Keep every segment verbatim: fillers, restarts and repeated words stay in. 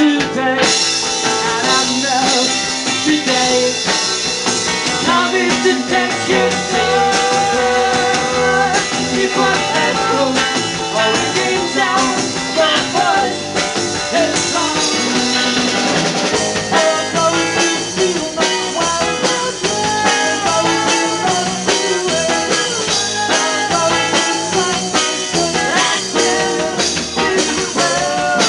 today, and I know today coming to take you to keep on petrol or ringing down my voice is long. For those who feel my wild world, for those who love you, for those who fight so that this world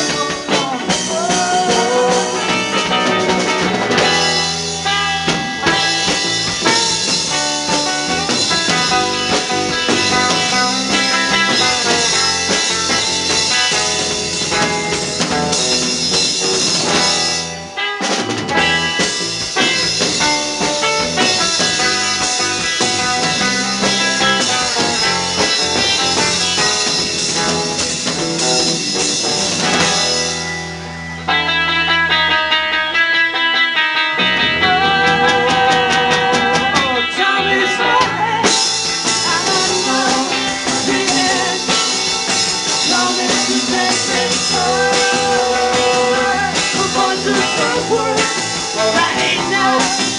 right now.